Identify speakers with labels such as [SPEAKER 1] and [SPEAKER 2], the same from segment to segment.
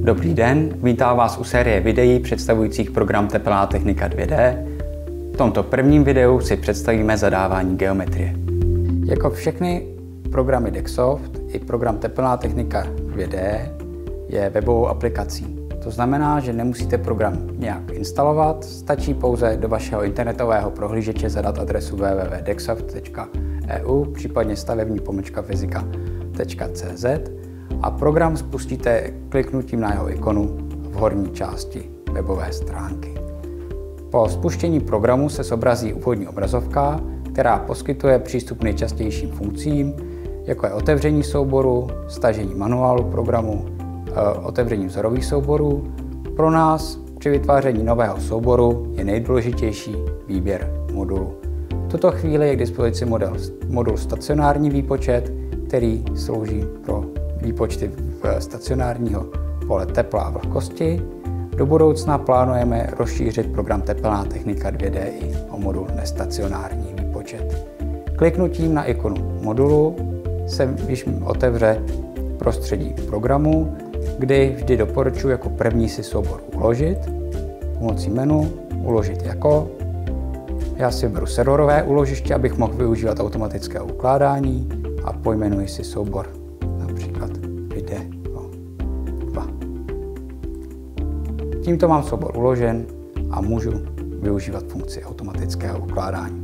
[SPEAKER 1] Dobrý den, vítám vás u série videí představujících program Tepelná technika 2D. V tomto prvním videu si představíme zadávání geometrie. Jako všechny programy Dexoft, i program Tepelná technika 2D je webovou aplikací. To znamená, že nemusíte program nějak instalovat, stačí pouze do vašeho internetového prohlížeče zadat adresu www.dexoft.eu, případně stavební-fyzika.cz a program spustíte kliknutím na jeho ikonu v horní části webové stránky. Po spuštění programu se zobrazí úvodní obrazovka, která poskytuje přístup k nejčastějším funkcím, jako je otevření souboru, stažení manuálu programu, otevření vzorových souborů. Pro nás při vytváření nového souboru je nejdůležitější výběr modulu. V tuto chvíli je k dispozici modul stacionární výpočet, který slouží pro výpočty stacionárního pole tepla a vlhkosti. Do budoucna plánujeme rozšířit program Tepelná technika 2D i o modul nestacionární výpočet. Kliknutím na ikonu modulu se již otevře prostředí programu, kdy vždy doporučuji jako první si soubor uložit pomocí menu Uložit jako. Já si vyberu serverové úložiště, abych mohl využívat automatické ukládání a pojmenuji si soubor například video 2. Tímto mám soubor uložen a můžu využívat funkci automatického ukládání.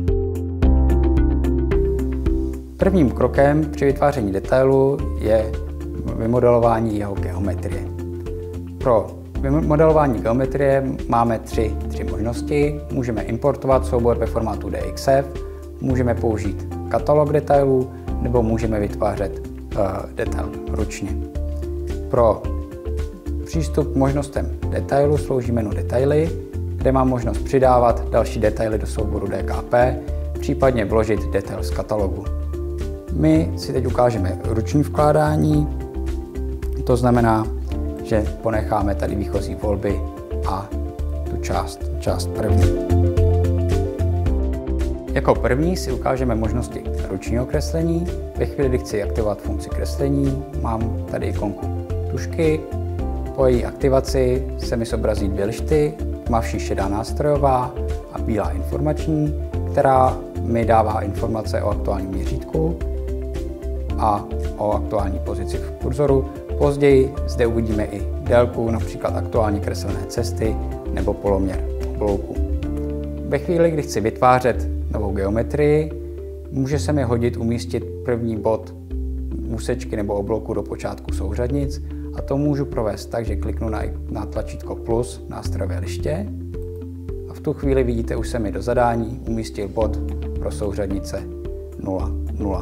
[SPEAKER 1] Prvním krokem při vytváření detailu je vymodelování jeho geometrie. Pro vymodelování geometrie máme tři možnosti. Můžeme importovat soubor ve formátu DXF, můžeme použít katalog detailů nebo můžeme vytvářet detail ručně. Pro přístup k možnostem detailu slouží menu Detaily, kde mám možnost přidávat další detaily do souboru DKP, případně vložit detail z katalogu. My si teď ukážeme ruční vkládání, to znamená, že ponecháme tady výchozí volby a tu část první. Jako první si ukážeme možnosti ručního kreslení. Ve chvíli, kdy chci aktivovat funkci kreslení, mám tady ikonku tužky. Po její aktivaci se mi zobrazí dvě lišty, tmavší šedá nástrojová a bílá informační, která mi dává informace o aktuálním měřítku a o aktuální pozici v kurzoru. Později zde uvidíme i délku, například aktuálně kreslené cesty nebo poloměr oblouku. Ve chvíli, kdy chci vytvářet novou geometrii, může se mi hodit umístit první bod úsečky nebo oblouku do počátku souřadnic a to můžu provést tak, že kliknu na tlačítko plus nástrojové liště a v tu chvíli vidíte, už se mi do zadání umístil bod pro souřadnice 0, 0.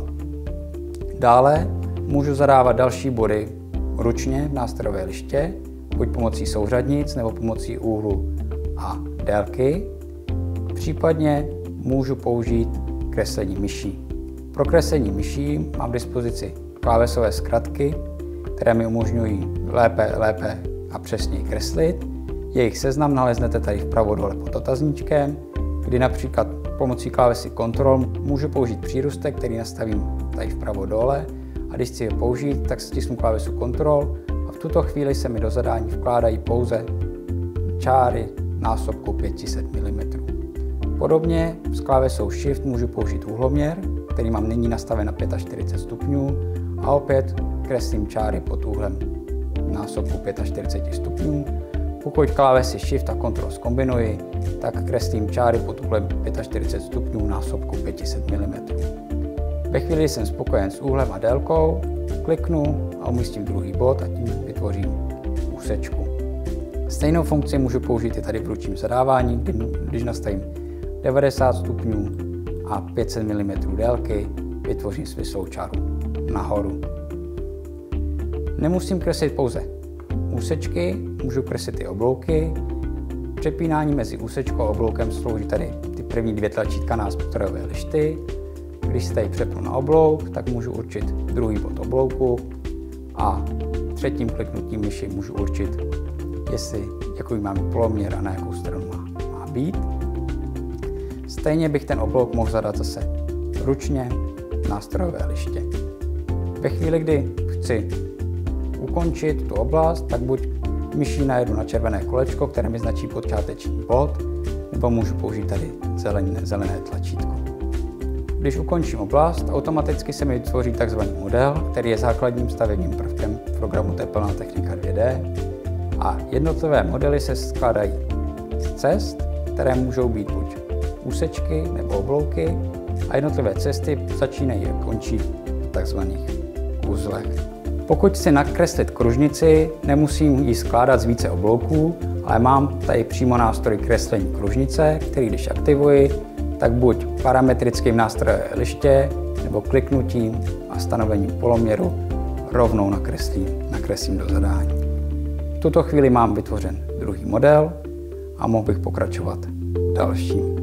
[SPEAKER 1] Dále můžu zadávat další body ručně v nástrojové liště, buď pomocí souřadnic nebo pomocí úhlu a délky. Případně můžu použít kreslení myší. Pro kreslení myší mám k dispozici klávesové zkratky, které mi umožňují lépe a přesněji kreslit. Jejich seznam naleznete tady vpravo dole pod otazníčkem, kdy například pomocí klávesy Ctrl můžu použít přírůstek, který nastavím tady vpravo dole, a když chci ho použít, tak stisknu klávesu Ctrl a v tuto chvíli se mi do zadání vkládají pouze čáry násobku 500 mm. Podobně s klávesou Shift můžu použít úhloměr, který mám nyní nastaven na 45 stupňů a opět kreslím čáry pod úhlem násobku 45 stupňů. Pokud klávesy Shift a Ctrl zkombinuji, tak kreslím čáry pod úhlem 45 stupňů násobku 500 mm. Ve chvíli, kdy jsem spokojen s úhlem a délkou, kliknu a umístím druhý bod a tím vytvořím úsečku. Stejnou funkci můžu použít i tady v ručním zadávání, když nastavím 90 stupňů a 500 mm délky, vytvořím svislou čáru nahoru. Nemusím kreslit pouze úsečky, můžu kreslit i oblouky. Přepínání mezi úsečkou a obloukem slouží tady ty první dvě tlačítka nástrojové lišty. Když si tady přepnu na oblouk, tak můžu určit druhý bod oblouku a třetím kliknutím myši můžu určit, jaký mám poloměr a na jakou stranu má být. Stejně bych ten oblouk mohl zadat zase ručně nástrojové liště. Ve chvíli, kdy chci ukončit tu oblast, tak buď myší najedu na červené kolečko, které mi značí počáteční bod, nebo můžu použít tady zelené tlačítko. Když ukončím oblast, automaticky se mi vytvoří tzv. Model, který je základním stavebním prvkem programu Tepelná technika 2D. A jednotlivé modely se skládají z cest, které můžou být buď úsečky nebo oblouky, a jednotlivé cesty začínají a končí v tzv. Uzlech. Pokud chci nakreslit kružnici, nemusím ji skládat z více oblouků, ale mám tady přímo nástroj kreslení kružnice, který když aktivuji, tak buď parametrickým nástrojem liště nebo kliknutím a stanovením poloměru rovnou nakreslím do zadání. V tuto chvíli mám vytvořen druhý model a mohl bych pokračovat dalším.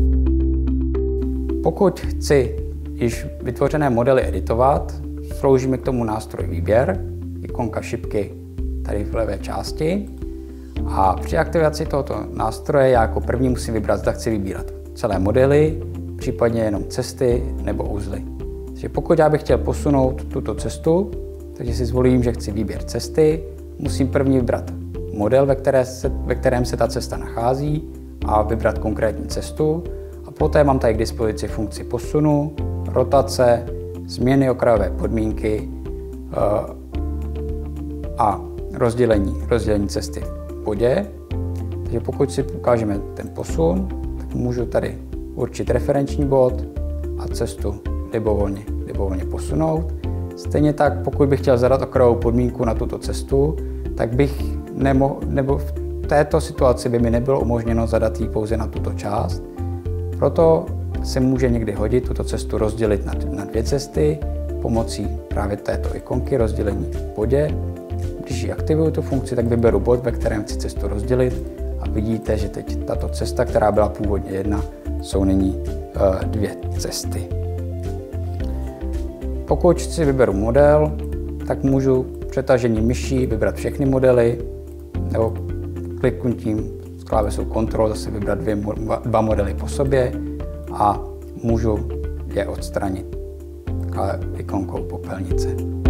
[SPEAKER 1] Pokud chci již vytvořené modely editovat, slouží mi k tomu nástroj výběr, ikonka šipky tady v levé části. A při aktivaci tohoto nástroje já jako první musím vybrat, zda chci vybírat celé modely, případně jenom cesty nebo uzly. Takže pokud já bych chtěl posunout tuto cestu, takže si zvolím, že chci výběr cesty, musím první vybrat model, ve kterém se ta cesta nachází a vybrat konkrétní cestu. A poté mám tady k dispozici funkci posunu, rotace, změny okrajové podmínky a rozdělení cesty v bodě. Takže pokud si ukážeme ten posun, tak můžu tady určit referenční bod a cestu libovolně posunout. Stejně tak, pokud bych chtěl zadat okrajovou podmínku na tuto cestu, tak bych nebo v této situaci by mi nebylo umožněno zadat ji pouze na tuto část. Proto se může někdy hodit tuto cestu rozdělit na dvě cesty pomocí právě této ikonky rozdělení v bodě. Když ji aktivuju tu funkci, tak vyberu bod, ve kterém chci cestu rozdělit a vidíte, že teď tato cesta, která byla původně jedna, jsou nyní dvě cesty. Pokud si vyberu model, tak můžu přetažením myší vybrat všechny modely nebo kliknutím z klávesou Ctrl zase vybrat dva modely po sobě a můžu je odstranit ikonkou popelnice.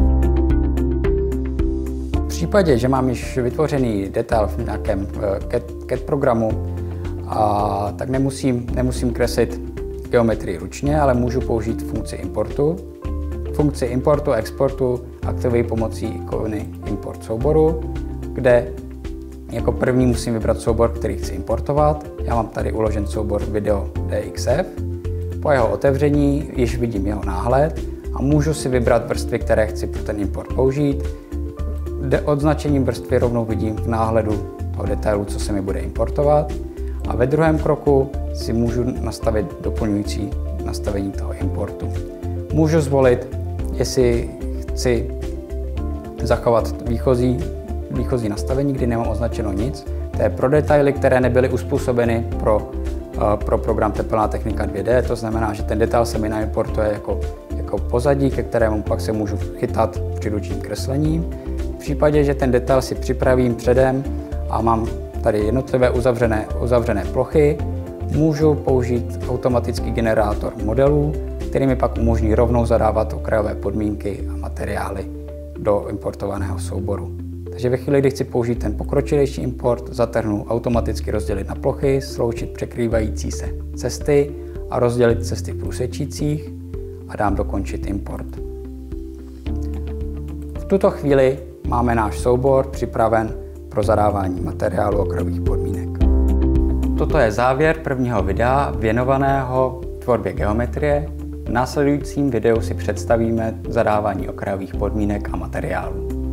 [SPEAKER 1] V případě, že mám již vytvořený detail v nějakém CAD programu, tak nemusím kreslit geometrii ručně, ale můžu použít funkci importu. Funkci importu a exportu aktivuji pomocí ikony import souboru, kde jako první musím vybrat soubor, který chci importovat. Já mám tady uložen soubor video DXF. Po jeho otevření již vidím jeho náhled a můžu si vybrat vrstvy, které chci pro ten import použít. Označením vrstvy rovnou vidím v náhledu toho detailu, co se mi bude importovat. A ve druhém kroku si můžu nastavit doplňující nastavení toho importu. Můžu zvolit, jestli chci zachovat výchozí nastavení, kdy nemám označeno nic. To je pro detaily, které nebyly uspůsobeny pro program Tepelná technika 2D. To znamená, že ten detail se mi naimportuje jako pozadí, ke kterému pak se můžu chytat při ručním kreslením. V případě, že ten detail si připravím předem a mám tady jednotlivé uzavřené plochy, můžu použít automatický generátor modelů, který mi pak umožní rovnou zadávat okrajové podmínky a materiály do importovaného souboru. Takže ve chvíli, kdy chci použít ten pokročilejší import, zatrhnu automaticky rozdělit na plochy, sloučit překrývající se cesty a rozdělit cesty v průsečících a dám dokončit import. V tuto chvíli máme náš soubor připraven pro zadávání materiálu okrajových podmínek. Toto je závěr prvního videa věnovaného tvorbě geometrie. V následujícím videu si představíme zadávání okrajových podmínek a materiálů.